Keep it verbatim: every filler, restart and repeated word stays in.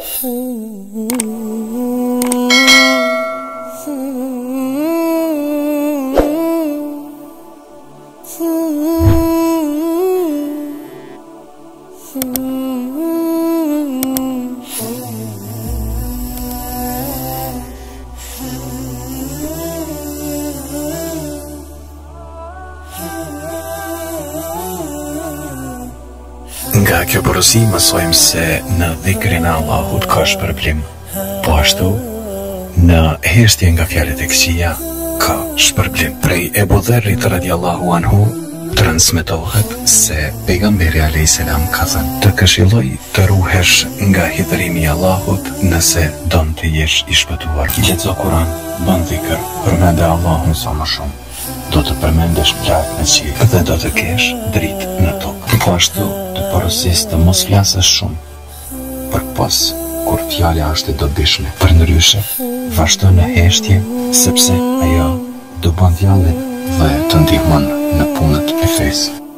Nga kjo porosi mësojmë se në dhikrin e Allahut ka shpërblim, po ashtu në heshtje nga fjalët e këqija ka shpërblim. Prej Ebu Dherrit radiallahu anhu transmetohet se pejgamberi alayhis salam ka thënë: të këshilloj të ruhesh nga hidhrimi i Allahut nëse don të jesh i shpëtuar. Lexo Kur'an, bën dhikr, përmende Allahun sa më shumë, do të përmendesh plot në qiell dhe do të kesh dritë në tokë. Po ashtu të porosis të mos flasësh shumë, përpos kur fjala është e dobishme. Përndryshe, vazhdo në heshtje, sepse ajo do bën djallit dhe të ndihmon në punët e fesë.